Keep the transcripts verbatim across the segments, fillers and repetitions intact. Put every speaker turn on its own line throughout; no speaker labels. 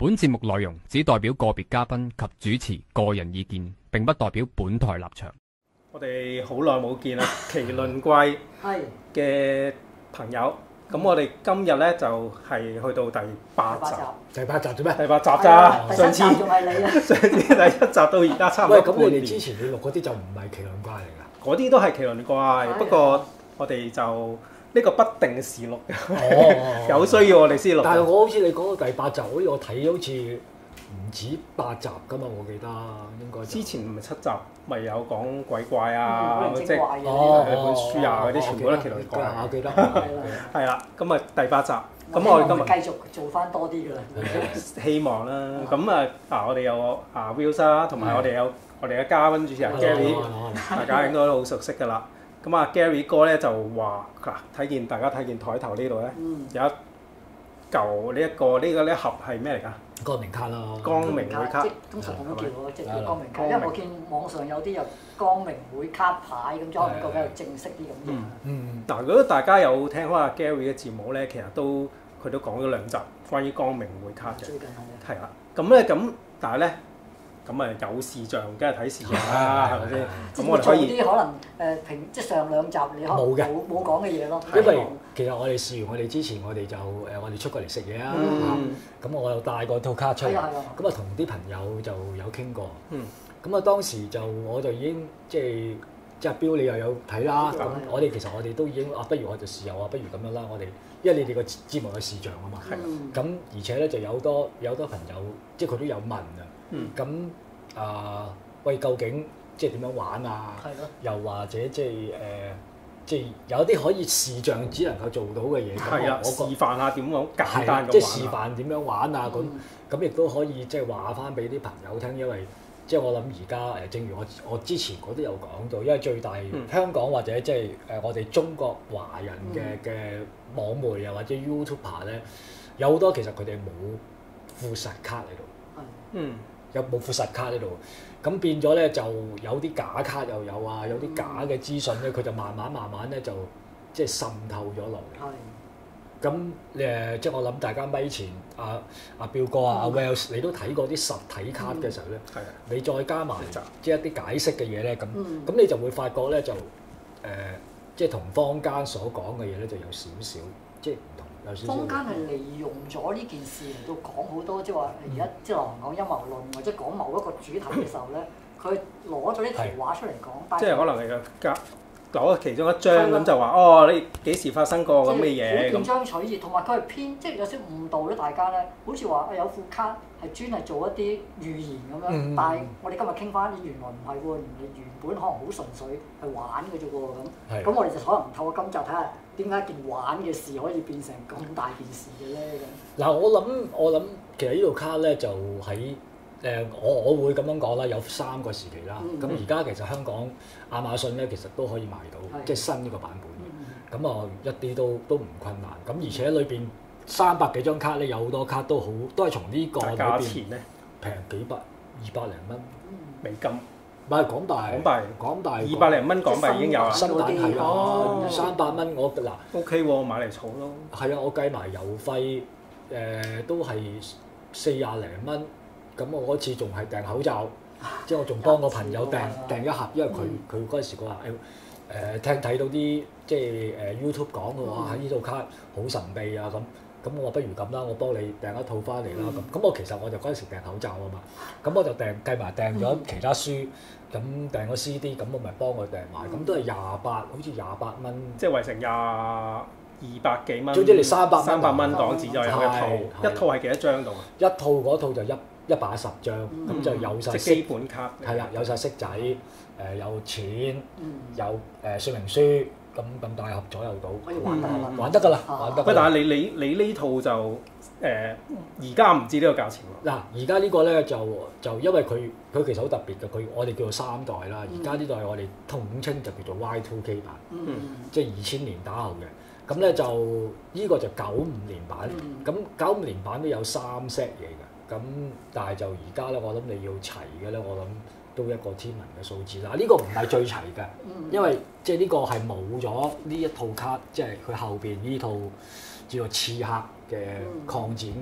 本節目內容只代表個別嘉賓及主持個人意見，並不代表本台立場。
我哋好耐冇見啦，麒麟貴嘅朋友。咁我哋今日咧就係去到第八集。
第八集做咩？
第八集咋？上次
仲係你啊！
上次第一集到而家差唔多
喂，
半
咁你哋
年。
之前你錄嗰啲就唔係麒麟怪嚟㗎？
嗰啲都係麒麟怪，不過我哋就呢個不定時錄嘅，
哦
有需要我哋先錄。
但係我好似你講到第八集，好似我睇好似唔止八集㗎嘛，我記得應該。
之前唔係七集，咪有講鬼怪啊，
嗯
即係
怪嘅
哦
本書啊嗰啲，全部都係麒麟怪。
我記得。
係啦，咁啊第八集，咁
咁
我哋今日
繼續做翻多啲㗎啦。
希望啦，咁啊啊我哋有啊 Will 啦，同埋我哋有我哋嘅嘉賓主持人 Gary，大家應該都好熟悉㗎啦。咁啊 Gary 哥咧就話嗱，睇見大家睇見台頭呢度咧，有一嚿呢一個呢個呢盒係咩嚟㗎？
光明卡咯。
光明會卡，
即通常咁叫我即係叫光明卡，
光明
因為我見網上有啲有光明會卡牌咁，可能個比較正式啲咁嘅。
嗯。
嗱，如果大家有聽開阿 Gary 嘅節目咧，其實都佢都講咗兩集關於光明會卡嘅。
最近係啊。
係啦，咁咧咁，但係咧咁啊有視像，梗係睇視像啦，係咪先？咁我哋可以
啲可能誒平即係上兩集你可能
冇嘅
冇冇講嘅嘢咯。
因為其實我哋試完我哋之前，我哋就誒我哋出過嚟食嘢啊，
嗯
咁我又帶過套卡出嚟，
係啊係啊
咁啊同啲朋友就有傾過，
嗯
咁啊當時就我就已經即係即係標你又有睇啦，咁我哋其實我哋都已經啊，不如我就試下啊，不如咁樣啦，我哋因為你哋個節目有視像啊嘛，
嗯
咁而且咧就有好多有好多朋友即係佢都有問啊，
嗯
咁啊喂究竟即係點樣玩啊？
係咯。
又或者即係誒，即係有啲可以視像只能夠做到嘅嘢，咁
係啊，
我
示
我覺
範下點樣簡
係
單咁
即係示
玩啊。
範點樣玩啊咁，
嗯
咁亦都可以即係話翻俾啲朋友聽，因為即係我諗而家誒，正如我我之前我都有講到，因為最大
嗯
香港或者即係誒我哋中國華人嘅嘅
嗯
網媒啊或者 YouTuber 咧，有好多其實佢哋冇副實卡喺度。
係
嗯，
有冇副實卡喺度？咁變咗咧就有啲假卡又有啊，有啲假嘅資訊咧，佢就慢慢慢慢咧就即係滲透咗落嚟。
係。
咁誒，即係我諗大家咪前阿阿彪哥啊、阿 Wells，你都睇過啲實體卡嘅時候咧，
係啊，
你再加埋即係一啲解釋嘅嘢咧，咁
嗯
咁你就會發覺咧就誒，即係同坊間所講嘅嘢咧就有少少即係唔同，有少少。
坊間係利用咗呢件事嚟到講好多，即係話而家即係流行講陰謀論，或者講某一個主題嘅時候咧，佢攞咗啲圖畫出嚟講，但
即係可能係個夾攞其中一張咁就話哦，你幾時發生過咁嘅嘢咁。
斷章取義，同埋佢係偏即係有少少誤導咗大家咧，好似話啊有副卡係專係做一啲預言咁樣，
嗯
但係我哋今日傾翻，原來唔係喎，原來原本可能好純粹係玩嘅啫喎咁。
係
咁我哋就可能透過今集睇下點解件玩嘅事可以變成咁大件事嘅咧咁。
嗱，我諗我諗其實呢度卡咧就喺誒、呃、我我會咁樣講啦，有三個時期啦。咁而家其實香港亞馬遜咧其實都可以買到，
係
即係新呢個版本。
嗯
咁啊一啲都都唔困難。咁而且裏邊三百幾張卡咧，有好多卡都好，都係從呢個裏邊
價錢咧
平幾百二百零蚊
美金，
唔係港幣，
港幣
港幣
二百零蚊港幣已經有啦。
新版係
哦
啊，三百蚊我嗱
O K 喎，買嚟儲咯。
係啊，我計埋郵費誒都係四廿零蚊。咁我嗰次仲係訂口罩，即係我仲幫個朋友訂訂一盒，因為佢佢嗰陣時佢話誒誒聽睇到啲即係誒 YouTube 講嘅話喺呢度卡好神秘啊咁，咁我話不如咁啦，我幫你訂一套翻嚟啦咁，咁我其實我就嗰陣時訂口罩啊嘛，咁我就訂計埋訂咗其他書，咁訂咗 C D，咁我咪幫佢訂埋，咁都係廿八，好似廿八蚊，
即係圍成廿二百幾蚊。
總之你三百蚊
三百蚊港紙就有一套，
係
一套係幾多張度啊？
一套嗰套就一一百一十張，咁就有晒
即係基本卡。
係啦，有晒色仔，誒、呃、有錢，
嗯
有誒、呃、說明書，咁咁大盒左右到，
可以玩得啦。
玩得㗎啦，
啊
喂，
玩得㗎啦。
但係你你你呢套就誒而家唔知呢個價錢喎。
嗱，而家呢個咧就就因為佢佢其實好特別嘅，佢我哋叫做三代啦，而家呢代我哋統稱就叫做 Y two K 版，
嗯
即係二千年打後嘅。咁咧就呢、個就九五年版，
嗯
咁九五年版都有三 set 嘢嘅，咁但係就而家咧，我諗你要齊嘅咧，我諗都一個天文嘅數字啦。呢、個唔係最齊嘅，
嗯
因為即係呢個係冇咗呢一套卡，即係佢後邊呢套叫做刺客嘅擴展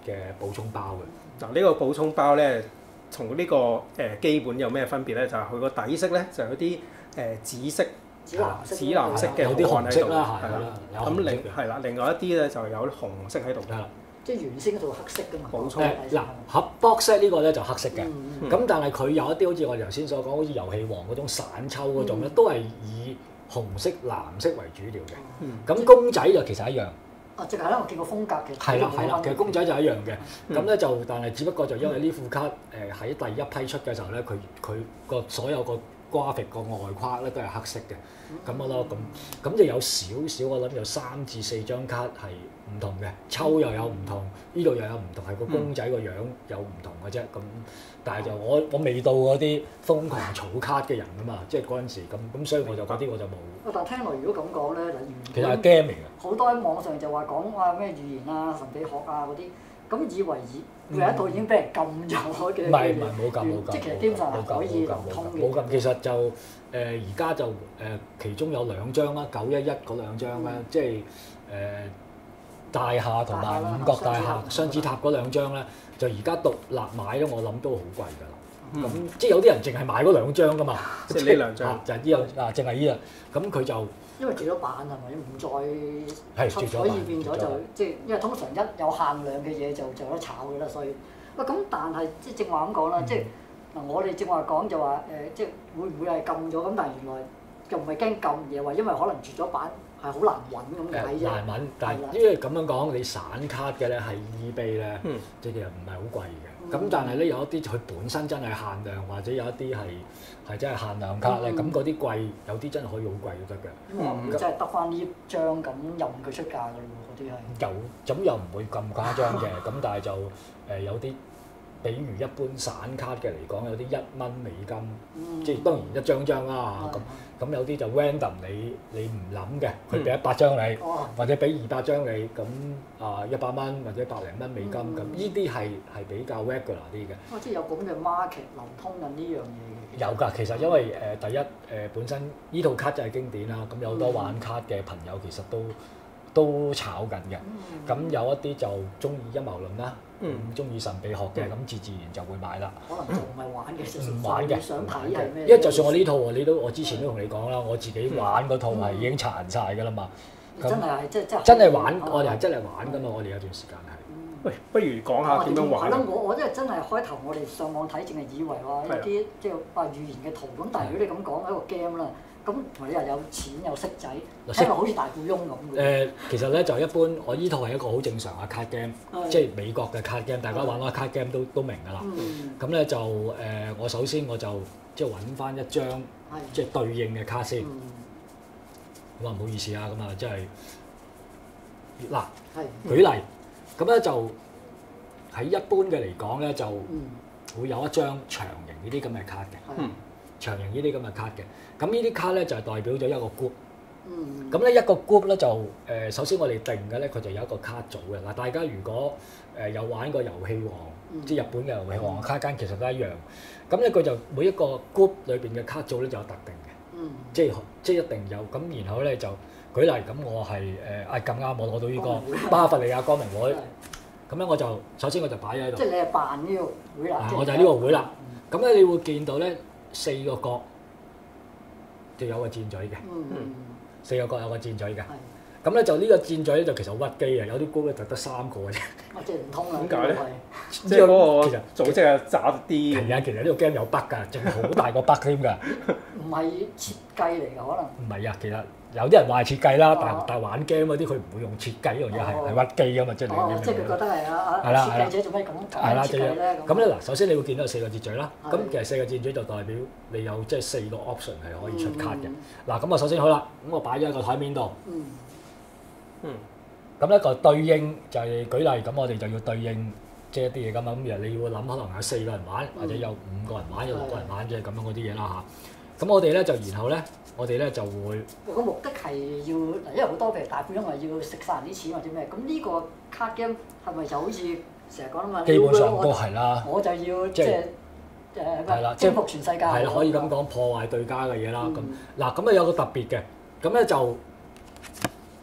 嘅補充包嘅。
嗱，呢個補充包咧，同呢個誒基本有咩分別咧？就係佢個底色咧，就有啲誒紫色。
紫藍色，
紫藍色嘅
有啲紅色啦，
係啦，
有
咁另
紅色嘅
係啦，另外一啲咧就有紅色喺度。
係啦，
即係原先嗰度黑色㗎嘛。
補充
誒嗱盒 box set 呢個咧就黑色嘅，
嗯
咁但係佢有一啲好似我哋頭先所講，好似遊戲王嗰種散抽嗰種咧，都係以紅色、藍色為主調嘅。
嗯
咁公仔就其實一樣。
啊，即係咧，我見過風格嘅。
係啦係啦，其實公仔就一樣嘅。
嗯
咁咧就，但係只不過就因為呢副卡誒喺第一批出嘅時候咧，佢佢個所有個 graphic 個外框咧都係黑色嘅。咁啊咯，咁咁就有少少，我諗有三至四張卡係唔同嘅，抽又有唔同，呢度又有唔同，係個公仔個樣有唔同嘅啫。咁但係就我我未到嗰啲瘋狂儲卡嘅人啊嘛，即係嗰陣時咁咁，所以我就嗰啲我就冇。
啊，但係聽落如果咁講咧，嗱，
其實係 game 嚟嘅。
好多喺網上就話講啊咩語言啊、神秘學啊嗰啲，咁以為以有一套已經俾人禁咗嘅。
唔係唔係冇禁冇禁，
即係其實基本上係可以流通嘅。
冇禁，其實就誒而家就誒其中有兩張啦，九一一嗰兩張咧，即係誒大廈同埋五角大廈雙子塔嗰兩張咧，就而家獨立買咧，我諗都好貴㗎啦。咁即係有啲人淨係買嗰兩張㗎嘛，
即係呢兩張
就係呢樣啊，淨係呢樣。咁佢就
因為絕咗版係咪？唔再出，
係絕咗版
所以變咗就
絕咗版
即係因為通常一有限量嘅嘢就就有得炒㗎啦，所以喂咁但係即係正話咁講啦，即係嗱我哋正話講就話誒，即係會唔會係禁咗咁？但係原來又唔係驚禁嘢，話因為可能絕咗版係好難揾咁解啫。
難揾，但係
係啦
因為咁樣講，你散卡嘅咧係 eBay 咧，
嗯
即係其實唔係好貴嘅。咁
嗯
但係咧有一啲佢本身真係限量，或者有一啲係係真係限量卡咧，
嗯
咁嗰啲貴，有啲真係可以好貴都得嘅。
咁我唔會真係得翻呢張咁任佢出價㗎咯喎，嗰啲係。
有咁又唔會咁誇張嘅，咁但係就誒、呃、有啲，比如一般散卡嘅嚟講，有啲一蚊美金，
嗯
即係當然一張張啦。咁咁有啲就 random 你你唔諗嘅，佢俾一百張你，
哦
或者俾二百張你，咁啊一百蚊或者百零蚊美金，咁呢啲係係比較 regular 啲嘅。
哦，即係有咁嘅 market 流通緊呢樣嘢嘅。
有㗎，其實因為誒、呃、第一誒、呃、本身呢套卡就係經典啦，咁有好多玩卡嘅朋友其實都都炒緊嘅。咁、
嗯
有一啲就中意陰謀論啦，
嗯
咁中意神秘學嘅，咁自自然就會買啦。
可能就唔係玩嘅，純粹
唔玩嘅，
想睇
唔玩嘅
係咩？
因為就算我呢套喎，你都我之前都同你講啦，我自己玩嗰套係已經殘晒㗎啦嘛。咁
真係係即係即係
真係玩，
哦
我哋係真係玩㗎嘛，我哋有段時間係。
喂，不如講下點樣玩啊？
係咯，我我真係真係開頭我哋上網睇，淨係以為話有啲即係話語言嘅圖，咁但係如果你咁講一個 game 啦，咁你又有錢有色仔，聽落好似大富翁咁嘅。
誒，其實咧就一般，我依套係一個好正常嘅卡 game，
係
即係美國嘅卡 game，大家玩開卡 game 都都明㗎啦。
嗯，
咁咧就誒，我首先我就即係揾翻一張
係。
即係對應嘅卡先。
嗯，
咁啊唔好意思啊，咁啊即係嗱
係。
舉例，咁咧就喺一般嘅嚟講咧，就
嗯，
會有一張長形呢啲咁嘅卡嘅，
係
嗯。
長形呢啲咁嘅卡嘅。咁呢啲卡咧就係代表咗一個 group。
嗯。
咁咧一個 group 咧就誒、呃，首先我哋定嘅咧，佢就有一個卡組嘅。嗱，大家如果誒、呃、有玩過遊戲王，
嗯
即係日本嘅遊戲王嘅卡間，其實都一樣。咁咧佢就每一個 group 裏邊嘅卡組咧就有特定嘅，
嗯。
即係即係一定有。咁然後咧就舉例，咁我係誒啊咁啱，我攞到呢個巴伐利亞光明會，咁咧我就首先我就擺咗喺度
即。係你係扮呢個會啦。
嗱，我就係呢個會啦。咁咧你會見到咧四個角就有個箭嘴嘅，
嗯。
四個角有個箭嘴嘅。
係。
咁咧就呢個箭嘴咧就其實好屈機啊，有啲 group 咧就得三個嘅啫。
啊，即係唔通啦。
點解咧
係
即係嗰
其實
個組織係渣啲
係啊，其實呢個 game 有 bug 㗎，仲好大個 bug 添㗎。
唔係設計嚟㗎，可能。
唔係啊，其實有啲人話係設計啦，但
哦
但玩 game 嗰啲佢唔會用設計呢樣嘢係
哦
係屈機㗎嘛，即係你
哦，
你
即係佢覺得係啊啊
係啦
設計者做咩咁
係啦，
咁設計咧？
咁咧嗱，首先你會見到有四個箭嘴啦，
係
咁其實四個箭嘴就代表你有即係四個 option 係可以出卡嘅。
嗯
嗱，咁我首先好啦，咁我擺咗喺個台面度，
嗯。
嗯。
咁咧個對應就係舉例，咁我哋就要對應即係一啲嘢咁啊，咁其實你要諗可能有四個人玩，或者有五個人玩，有六個人玩，即係咁樣嗰啲嘢啦嚇。咁我哋咧就然後咧，我哋咧就會
個目的係要嗱，因為好多譬如大富翁話要食晒人啲錢或者咩，咁呢個卡 game 係咪就好似成日講啊嘛？
基本上都
我
係啦，
我就要
即係
即係誒
係啦，即係
征服全世界。
係啦，可以咁講破壞對家嘅嘢啦。咁
嗯
嗱，咁啊有個特別嘅，咁咧就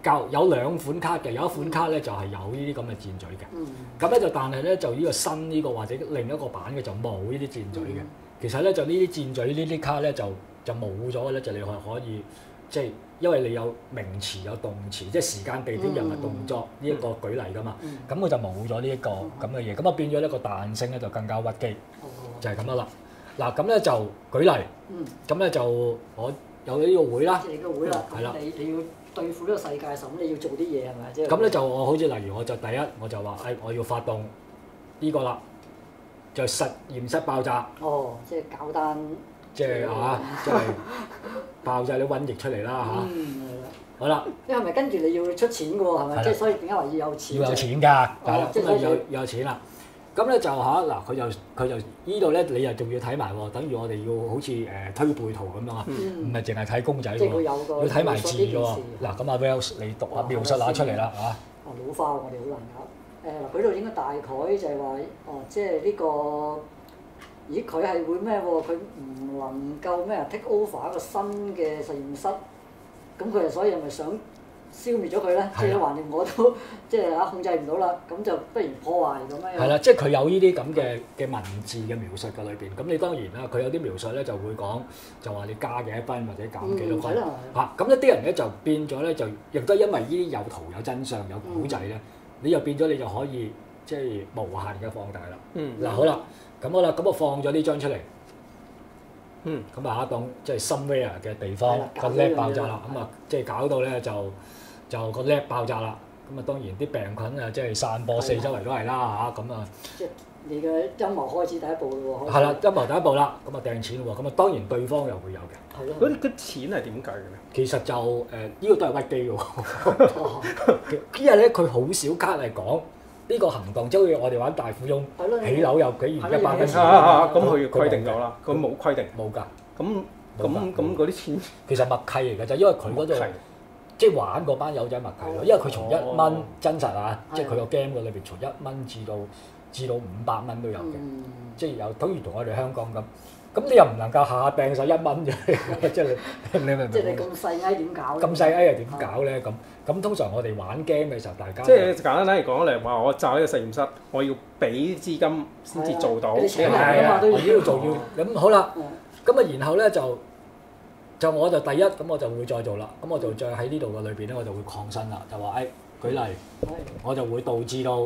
舊有兩款卡嘅，有一款卡咧就係有呢啲咁嘅箭嘴嘅。
嗯
咁咧就但係咧就呢個新呢個或者另一個版嘅就冇呢啲箭嘴嘅。
嗯
其實咧就呢啲箭嘴呢啲卡咧就就冇咗嘅咧，就你係可以即係因為你有名詞有動詞，即係時間、地點、人物、動作呢一個舉例㗎嘛。
嗯
咁佢就冇咗呢一個咁嘅嘢，咁啊變咗呢個彈性咧就更加屈機，
哦
就係咁樣啦。嗱咁咧就舉例，
嗯，
咁咧就我有呢個會啦。
即係你個會啦，
係啦
咁你你要對付呢個世界時候，咁你要做啲嘢係咪？即係
咁咧就我好似例如我就第一我就話誒我要發動呢個啦，就實驗室爆炸，
哦，即係搞單，
即係啊，即係爆炸啲瘟疫出嚟啦嚇。
嗯係啦。
好啦，
因為係咪跟住你要出錢嘅喎，係咪？
係啦
即係所以點解話要有錢？
要有錢㗎，係啦，
即係所以
咁啊有有錢啦。咁咧就嚇嗱，佢就佢就呢度咧，你又仲要睇埋喎，等於我哋要好似誒推背圖咁樣啊，唔
嗯，
係淨係睇公仔喎，
即係佢有個
要睇埋字嘅喎
描述呢件事。
嗱，咁阿 Wells 你讀下
哇
描述下出嚟啦嚇。
啊老花我哋好難搞。誒嗱，佢度應該大概就係話，哦，即係呢個，咦佢係會咩喎？佢唔能夠咩啊 take over 一個新嘅實驗室，咁佢就所以係咪想消滅咗佢咧？即係橫掂我都即係嚇控制唔到啦，咁就不如破壞咁樣。
係啦，即係佢有呢啲咁嘅嘅文字嘅描述嘅裏邊，咁你當然啦，佢有啲描述咧就會講，就話你加幾多分或者減幾多分
嗯係啦
嚇，咁一啲人咧就變咗咧就亦都因為呢啲有圖有真相有古仔咧，你又變咗你就可以即係無限嘅放大啦。
嗯
嗱好啦，咁好啦，咁我放咗呢張出嚟，
嗯
咁啊當即係 somewhere 嘅地方
係啦
個
搞呢樣
lab 爆炸
嘢
啦，咁啊即係搞到咧就就個 lab 爆炸啦，咁啊當然啲病菌啊即係散播四周圍都係啦嚇，咁啊
即係你嘅陰謀開始第一步咯喎。
係啦，陰謀第一步啦，咁啊掟錢喎，咁啊當然對方又會有嘅，
係咯。
嗰啲嗰啲錢係點計嘅咧？
其實就誒呢個都係屈機嘅喎，因為咧佢好少卡係講呢個行動，即係好似我哋玩大富翁
係咯
起樓又幾元一百蚊
係
啊
錢
啊啊咁佢
佢
規定咗啦，佢冇規定。
冇㗎，
咁
冇㗎
咁咁嗰啲錢
其實默契嚟㗎啫，因為佢嗰度。
係
即係玩嗰班友仔默契咯，因為佢從一蚊
哦
真實啊，
係
即係佢個 game 嘅裏邊從一蚊至到至到五百蚊都有嘅，
嗯
即係有等於同我哋香港咁。咁你又唔能夠下下掟晒一蚊啫，即係你你明唔
即係你
明？
咁細翳點搞咧？
咁細 A 又點搞咧？咁咁通常我哋玩 game 嘅時候，大家
即係簡單嚟講嚟話，我炸呢個實驗室，我要俾資金先至做到。
係啊你請人
係啊，
㗎嘛都要
我呢度做要咁好啦。
嗯
咁啊，然後咧就就我就第一咁我就會再做啦。咁我就再喺呢度嘅裏邊咧，我就會擴新啦，就話誒、舉例。
係
我就會導致到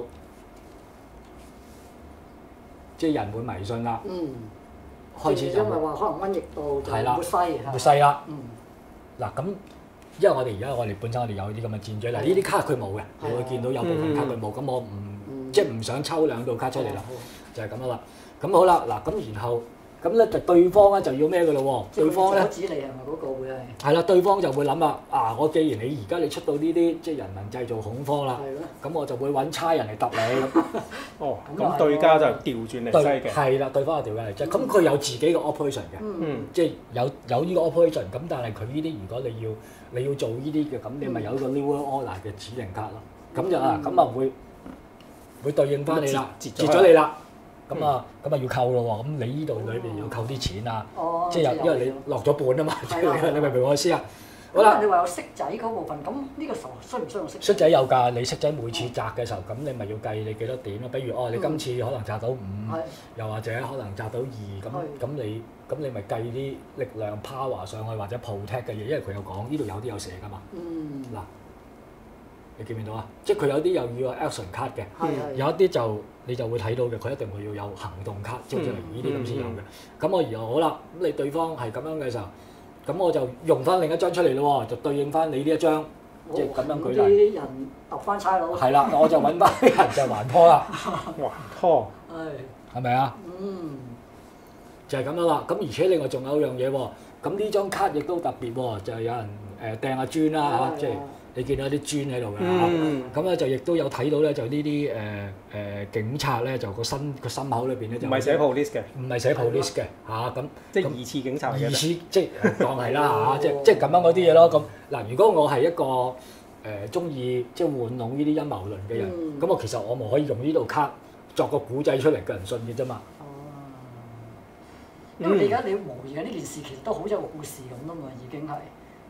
即係人會迷信啦，
嗯，
開始就
因為話可能瘟疫度就
係啦
會西
會細啦。
嗯，
嗱咁，因為我哋而家我哋本身我哋有啲咁嘅箭嘴，嗱呢啲卡佢冇嘅，你會見到有部分卡佢冇，咁我唔
嗯
即係唔想抽兩套卡出嚟啦，
係
就係咁樣啦。咁好啦，嗱咁然後咁咧就對方咧就要咩嘅咯喎？
即係
對方咧
阻止你係咪嗰個會係？
係啦，對方就會諗啦，啊我既然你而家你出到呢啲即係人民製造恐慌啦，
係咯，
咁我就會揾差人嚟揼你咁。
哦，
咁又係
咁對家就調轉嚟
對
西嘅。
係啦，對方係調緊嚟啫。咁佢有自己嘅 operation 嘅。
嗯，
嗯，
即係有有呢個 operation，咁但係佢呢啲如果你要你要做呢啲嘅，咁你咪有一個 new order 嘅指令卡咯。咁就啊，咁啊會會對應翻你啦，截
截截咗
咗你啦。咁啊咁啊要扣咯喎，咁你呢度裏邊要扣啲錢啊，
哦，
即係有因為你落咗本啊嘛，
係啦
你明唔明我意思啊？好
好啦，
啦，
你話有色仔嗰部分，咁呢個時候需唔需要色？
骰仔有㗎，你骰仔每次擲嘅時候，咁你咪要計你幾多點咯。比如哦，你今次可能擲到五。
係
又或者可能擲到二咁，
係
咁你咁你咪計啲力量 power 上去或者 protect 嘅嘢，因為佢有講呢度有啲有寫噶嘛。
嗯，
嗱，你見唔見到啊？即係佢有啲又要有 action card 嘅，
係係
有一啲就你就會睇到嘅，佢一定會要有行動卡，即係好似呢啲咁先有嘅。咁我而好啦，咁你對方係咁樣嘅時候，咁我就用翻另一張出嚟咯喎，就對應翻你呢一張，即係咁樣舉例。
啲人揼翻差佬。
係啦，我就揾翻啲人就還拖啦，
哇，拖
係，
係咪啊？
嗯，
就係咁樣啦，咁而且另外仲有一樣嘢喎，咁呢張卡亦都特別喎，就係有人誒掟下磚啦嚇，即係你見到啲磚喺度嘅
嗯
嚇，咁咧就亦都有睇到咧，就呢啲誒誒警察咧，就個身個心口裏邊咧就
唔係寫 police 嘅，
唔係寫 police 嘅嚇，咁
即係疑似警察嚟嘅。
疑似即係當係啦嚇，即係即係咁樣嗰啲嘢咯。咁嗱，如果我係一個誒中意即係玩弄呢啲陰謀論嘅人，
嗯
咁我其實我咪可以用呢度卡作個古仔出嚟，叫人信嘅啫嘛。
哦，因為你而家你模擬緊呢件事，其實都好似有個故事咁啦嘛，已經係。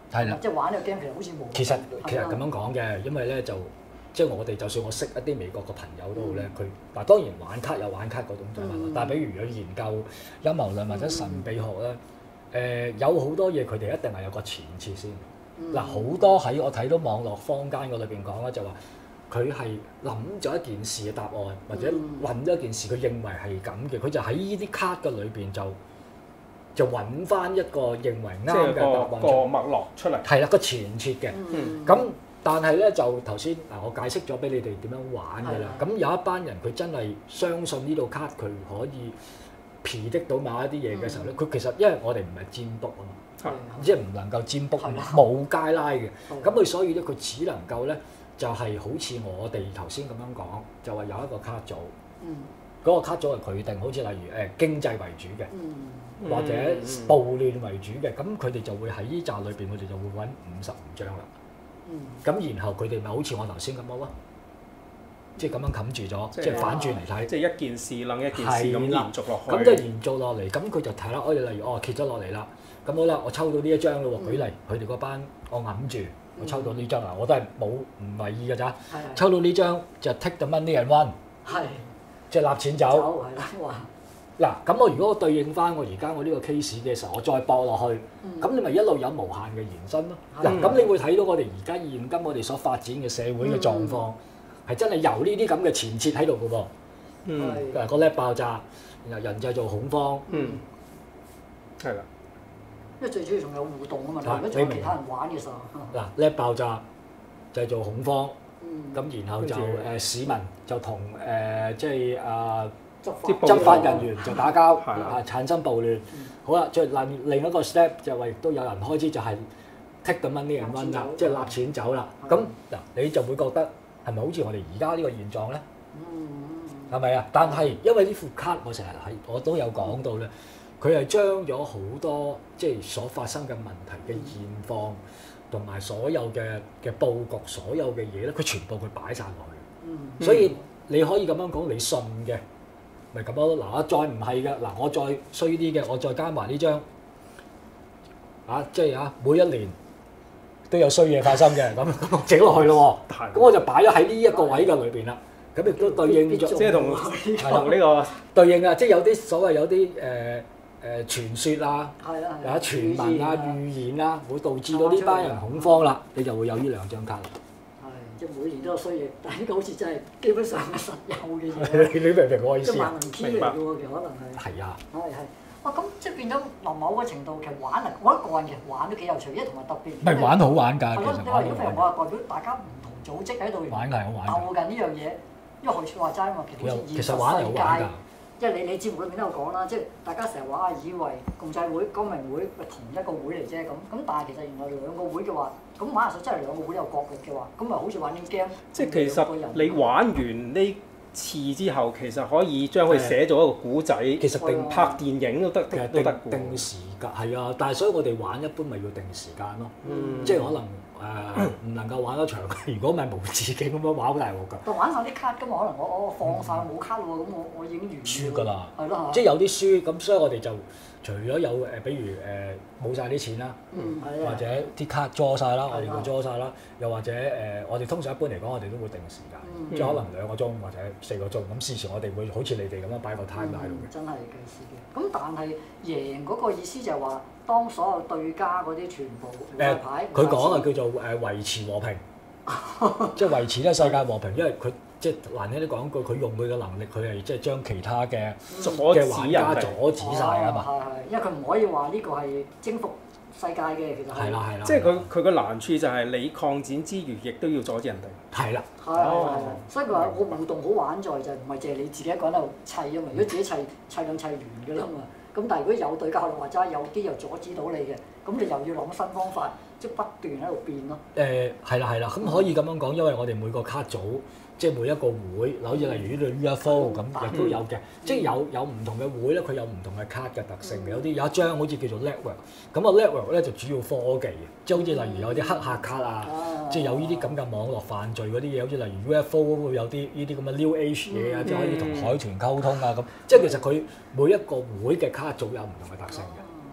係啦，
即係玩呢個 game 其實好似冇。
其實其實咁樣講嘅，因為咧就即係我哋就算我識一啲美國嘅朋友都好咧，佢嗱當然玩卡有玩卡嗰種做法，
嗯、
但係比如有研究陰謀論或者神秘學咧，誒、呃、有好多嘢佢哋一定係有個前設先。嗱好、嗯、多喺我睇到網絡坊間嗰裏邊講咧，就話佢係諗咗一件事嘅答案，或者揾咗一件事佢認為係咁嘅，佢就喺呢啲卡嘅裏邊就就揾翻一個認為啱嘅答案
個個脈絡出嚟。
係啦，個前設嘅。咁、嗯、但係咧就頭先嗱，我解釋咗俾你哋點樣玩嘅啦。咁的有一班人佢真係相信呢度卡佢可以 predict 到某一啲嘢嘅時候咧，佢、嗯、其實因為我哋唔係占卜啊嘛。即係唔能夠占卜，冇街拉嘅，咁佢所以咧佢只能夠咧就係好似我哋頭先咁樣講，就話有一個卡組，嗰個卡組係佢定，好似例如誒經濟為主嘅，或者暴亂為主嘅，咁佢哋就會喺呢紮裏邊，佢哋就會揾五十五張啦。咁然後佢哋咪好似我頭先咁咯，即係咁樣冚住咗，即係反轉嚟睇，
即係一件事楞一件事咁延續落去。
咁即係延續落嚟，咁佢就睇啦。我哋例如哦揭咗落嚟啦。咁好啦，我抽到呢一張咯喎，舉例，佢哋嗰班我揞住，我抽到呢張啊，我都係冇唔為意㗎咋，抽到呢張就 take the money and run，即係攬錢走。嗱，咁我如果我對應翻我而家我呢個 case 嘅時候，我再駁落去，咁你咪一路有無限嘅延伸咯。嗱，咁你會睇到我哋而家現今我哋所發展嘅社會嘅狀況，係真係由呢啲咁嘅前設喺度㗎噃。嗯，誒個叻爆炸，然後人製造恐慌。嗯，係啦。
因為最主要仲有互動啊嘛，如果仲有其他人玩嘅時候，
嗱叻爆炸製造恐慌，咁然後就誒市民就同誒即係啊執法人員就打交，啊產生暴亂。好啦，再另另一個 step 就話亦都有人開始就係 take the money and run啦，即係攬錢走啦。咁嗱你就會覺得係咪好似我哋而家呢個現狀咧？係咪啊？但係因為呢副卡我成日係我都有講到咧。佢係將咗好多即係所發生嘅問題嘅現況，同埋所有嘅嘅佈局，所有嘅嘢咧，佢全部佢擺晒落去。嗯、所以你可以咁樣講，你信嘅咪咁咯。嗱，我再唔係嘅，嗱，我再衰啲嘅，我再加埋呢張啊，即係啊，每一年都有衰嘢發生嘅，咁咁整落去咯喎。咁我就擺咗喺呢一個位嘅裏邊啦。咁亦都對應咗，即係同同呢個對應啊！即係有啲所謂有啲誒。呃誒傳說啊，有傳聞啊、預言啊，會導致到呢班人恐慌啦，你就會有呢兩張卡啦。
係，即係每年都有衰嘢，但係呢個好似真係基本上係實有嘅
嘢。你明唔明我意思？
即係萬能 key 嚟嘅喎，其實可能係。
係啊。係係。
哇！咁即係變咗某某個程度，其實玩啊，我覺得個人其實玩都幾有趣，因為同埋特別。
唔係玩好玩㗎，其實玩
因為譬如我話代表大家唔同組織喺度
玩係好玩。
鬥緊呢樣嘢，因為何處話齋啊嘛，其實好似現實世界。即係你你節目裏面都有講啦，即係大家成日話啊，以為共濟會、光明會係同一個會嚟啫咁，咁但係其實原來兩個會嘅話，咁玩下手真係兩個會有角力嘅話，咁咪好似玩啲 game。即係
其實你玩完呢次之後，其實可以將佢寫做一個古仔，其實定拍電影都得，
其實都得定時間係啊，但係所以我哋玩一般咪要定時間咯，即係可能。誒唔、呃、能夠玩得長，如果唔係無止境咁樣玩好大鑊㗎。
但玩下啲卡㗎嘛，可能我我放晒冇卡喎，咁我我已經完
輸㗎啦。
係咯，
即係有啲輸，咁所以我哋就除咗有誒，比如誒冇晒啲錢啦，
嗯、
或者啲卡捉晒啦，我哋會捉晒啦，又或者誒、呃，我哋通常一般嚟講，我哋都會定時間，嗯、即係可能兩個鐘或者四個鐘。咁事前我哋會好似你哋咁樣擺個 time 喺度嘅。
真係計時嘅。咁但係贏嗰個意思就係話。當所有對家嗰啲全部誒牌，
佢講啊叫做誒維持和平，即係維持咧世界和平，因為佢即係難聽啲講句，佢用佢嘅能力，佢係即係將其他嘅嘅玩家阻止晒啊嘛。
係係，因為佢唔可以話呢個係征服世界嘅，其實係。
係啦係啦。
即係佢佢個難處就係你擴展之餘，亦都要阻止人哋。
係啦。
係係係，所以佢話個互動好玩在就唔係淨係你自己一個人喺度砌啊嘛，如果自己砌砌兩砌完㗎啦嘛。咁但係如果有對家可能話齋有啲又阻止到你嘅，咁你又要諗新方法，即係不斷喺度變咯。
誒係啦係啦，咁可以咁樣講，因為我哋每個卡組，即係每一個會，好似例如呢度 U F O 咁，亦都有嘅，即係有有唔同嘅會咧，佢有唔同嘅卡嘅特性嘅，有啲有一張好似叫做 network，咁個 network 咧就主要科技嘅，即係好似例如有啲黑客卡啊，即係有呢啲咁嘅網絡犯罪嗰啲嘢，好似例如 U F O 會有啲呢啲咁嘅 New Age 嘢啊，即係可以同海豚溝通啊咁，即係其實佢每一個會嘅卡組有唔同嘅特性嘅。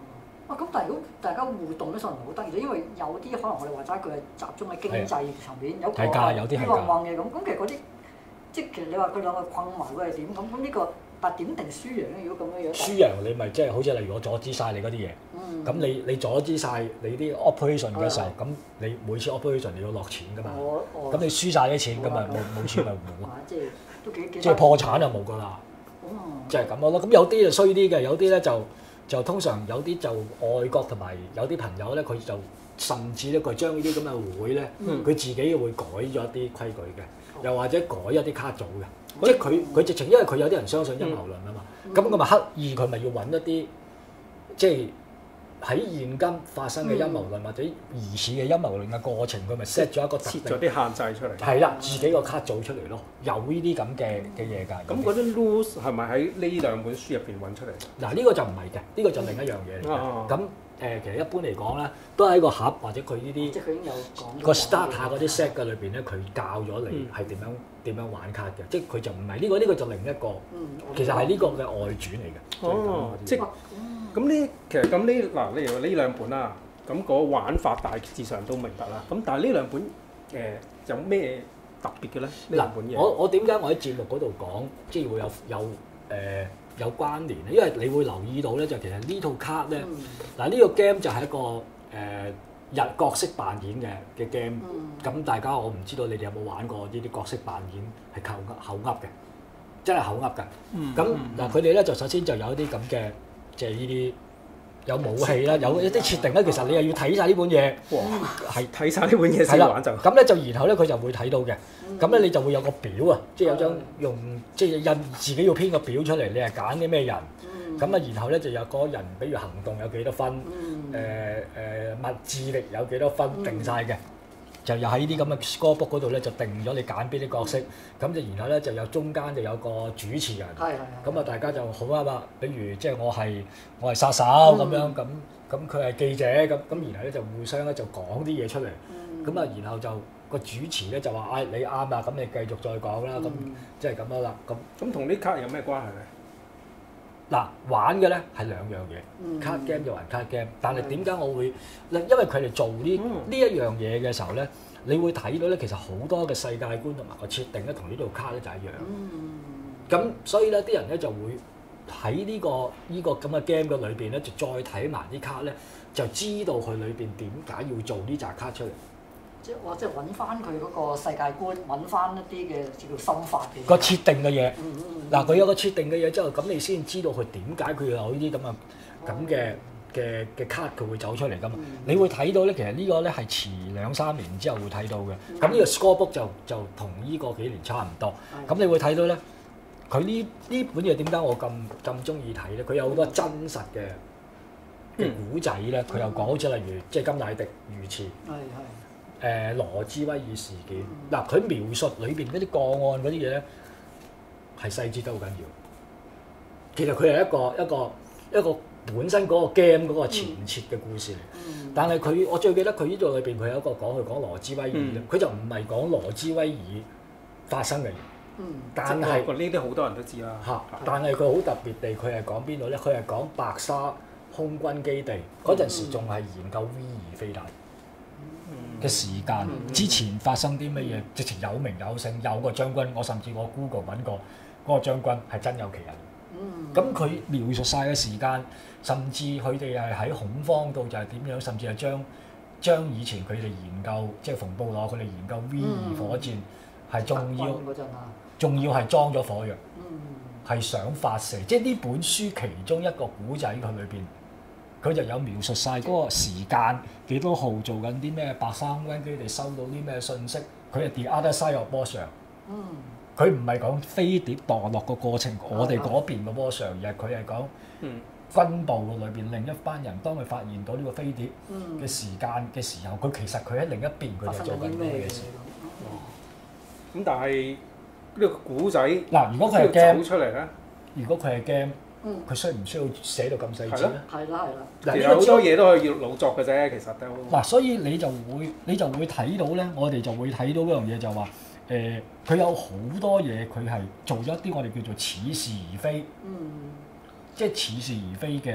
哇！咁但係如果大家互動咧，上嚟好得意，因為有啲可能我哋話齋佢係集中喺經濟層面，有個
係㗎，有啲係㗎。
混混嘅咁，咁其實嗰啲即係其實你話佢兩個困埋會係點咁？咁呢個但點定輸贏咧？如果咁樣樣，
輸贏你咪即係好似例如我阻止晒你嗰啲嘢，咁你你阻止晒你啲 operation 嘅時候，咁你每次 operation 你要落錢㗎嘛，咁你輸晒啲錢咁咪冇冇錢咪冇咯，
即係都幾幾
即係破產就冇㗎啦，即係咁咯。咁有啲就衰啲嘅，有啲咧就就通常有啲就外國同埋有啲朋友咧，佢就甚至咧佢將呢啲咁嘅會咧，佢自己會改咗一啲規矩嘅，又或者改一啲卡組嘅。即係佢佢直情，因為佢有啲人相信陰謀論啊嘛，咁佢咪刻意佢咪要揾一啲即係喺現今發生嘅陰謀論或者疑似嘅陰謀論嘅過程，佢咪 set 咗一個特定
設咗啲限制出嚟。
係啦，自己個卡組出嚟咯，有呢啲咁嘅嘅嘢㗎。
咁嗰啲 rules 係咪喺呢兩本書入邊揾出嚟？
嗱呢個就唔係嘅，呢個就另一樣嘢嚟嘅。咁誒其實一般嚟講咧，都喺個盒或者佢呢啲
即係佢已經有講
個 start 下嗰啲 set 嘅裏邊咧，佢教咗你係點樣點樣玩卡嘅，即係佢就唔係呢個呢個就另一個，其實係呢個嘅外傳嚟嘅。
哦，即係咁呢？其實咁呢嗱，例如呢兩本啦，咁個玩法大致上都明白啦。咁但係呢兩本誒有咩特別嘅咧？呢兩本嘢，
我我點解我喺節目嗰度講，即係會有有誒有關聯咧？因為你會留意到咧，就其實呢套卡咧，嗱呢個 game 就係一個誒日角色扮演嘅嘅 game。咁大家我唔知道你哋有冇玩過呢啲角色扮演係靠口噏嘅，真係口噏㗎。咁嗱佢哋咧就首先就有一啲咁嘅。即係呢啲有武器啦，有一啲設定咧，其實你又要睇晒呢本嘢，
係睇晒呢本嘢先玩就。
咁咧就然後咧佢就會睇到嘅，咁咧你就會有個表啊，即係有張用即係印自己要編個表出嚟，你係揀啲咩人，咁啊然後咧就有個人，比如行動有幾多分，誒誒物智力有幾多分定晒嘅。就又喺呢啲咁嘅 scorebook 嗰度咧，就定咗你揀邊啲角色，咁就然後咧就有中間就有個主持人，咁啊大家就好啱啦。比如即係我係我係殺手咁樣，咁咁佢係記者，咁咁然後咧就互相咧就講啲嘢出嚟，咁啊然後就個主持咧就話：唉你啱啦，咁你繼續再講啦，咁即係咁樣啦。咁
咁同啲卡有咩關係咧？
嗱玩嘅咧係兩樣嘢，卡 game 就玩卡 game，但係點解我會？因為佢哋做呢呢一樣嘢嘅時候咧，你會睇到咧，其實好多嘅世界觀同埋個設定咧，同呢套卡咧就一樣。咁所以咧，啲人咧就會喺呢個呢個咁嘅 game 嘅裏邊咧，就再睇埋啲卡咧，就知道佢裏邊點解要做呢紮卡出嚟。
即係我即係揾翻佢嗰個世界觀，揾翻一啲嘅叫做心法嘅
個設定嘅嘢。嗱，佢有個設定嘅嘢之後，咁你先知道佢點解佢有呢啲咁啊咁嘅嘅嘅卡佢會走出嚟噶嘛？你會睇到咧，其實呢個咧係遲兩三年之後會睇到嘅。咁呢個 scorebook 就就同呢個幾年差唔多。咁你會睇到咧，佢呢呢本嘢點解我咁咁中意睇咧？佢有好多真實嘅嘅古仔咧，佢又講好似例如即係甘迺迪遇刺。係係。誒羅茲威爾事件，嗱佢描述裏邊嗰啲個案嗰啲嘢咧，係細節都好緊要。其實佢係一個一個一個本身嗰個 game 嗰個前設嘅故事嚟，嗯、但係佢我最記得佢呢度裏邊佢有一個講佢講羅茲威爾咧，佢、嗯、就唔係講羅茲威爾發生嘅嘢，嗯、但係呢
啲好多人都知啦。嚇！
但係佢好特別地，佢係講邊度咧？佢係講白沙空軍基地嗰陣時，仲係研究 V 二飛彈嘅時間，嗯、之前發生啲乜嘢，直情有名有姓，有個將軍，我甚至我 Google 揾過嗰個將軍係真有其人。咁佢、嗯、描述晒嘅時間，甚至佢哋係喺恐慌度就係點樣，甚至係將將以前佢哋研究，即係馮布羅佢哋研究 V 二火箭係仲要，仲要係裝咗火藥，係、嗯、想發射。即係呢本書其中一個古仔佢裏邊。佢就有描述晒嗰個時間幾多號做緊啲咩，白沙空軍基地收到啲咩信息，佢係 the other side of war 上。嗯。佢唔係講飛碟墮落個過程，嗯、我哋嗰邊嘅 war 上，而係佢係講軍部裏邊另一班人，當佢發現到呢個飛碟嘅時間嘅時候，佢、嗯、其實佢喺另一邊佢就做緊咩嘅事。
咁、嗯、但係呢個古仔
嗱，如果佢係 game
出嚟咧，
如果佢係 game。佢需唔需要寫到咁細緻咧？
係啦係啦。
其實好多嘢都可以要老作嘅啫，其實都。
嗱，所以你就會你就會睇到咧，我哋就會睇到嗰樣嘢就話，誒，佢有好多嘢佢係做咗一啲我哋叫做似是而非，嗯，即係似是而非嘅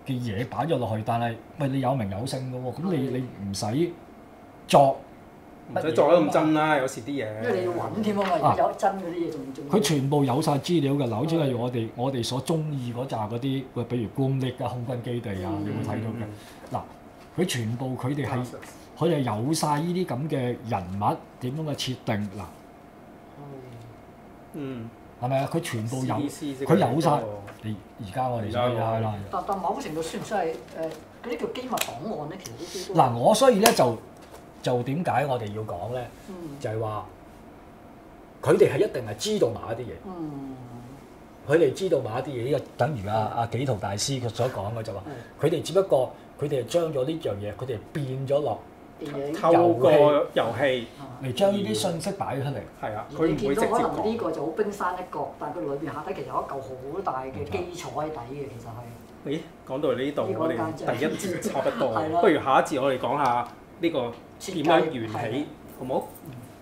嘅嘢擺咗落去，但係喂你有名有姓嘅喎，咁你你唔使作。
唔使作得咁真啦，有時啲嘢。
因為你要揾添啊嘛，如果有真嗰啲嘢仲仲。
佢全部有晒資料嘅，嗱，好似例如我哋我哋所中意嗰扎嗰啲，喂，比如官力啊、空軍基地啊，你會睇到嘅。嗱，佢全部佢哋係佢哋有晒呢啲咁嘅人物點樣嘅設定嗱，
嗯，
係咪啊？佢全部有，佢
佢
有晒。你而家我哋先係啦。
但但某程度算唔算係誒嗰啲叫機密檔案咧？其實呢啲都
嗱，我所以咧就。就點解我哋要講咧？
嗯、
就係話佢哋係一定係知道某一啲嘢。佢哋、嗯、知道某一啲嘢，呢個等於阿阿紀陶大師佢所講嘅就話，佢哋、嗯、只不過佢哋係將咗呢樣嘢，佢哋變咗落
透過遊戲
嚟將呢啲信息擺出嚟。
係啊，佢唔會直接講。
可能呢個就好冰山一角，但係佢裏邊下底其實有一嚿好大嘅基礎喺底嘅，其實係。
咦？講到呢度，我哋第一節差不多，不如下一節我哋講下呢個點樣緣起，好唔好？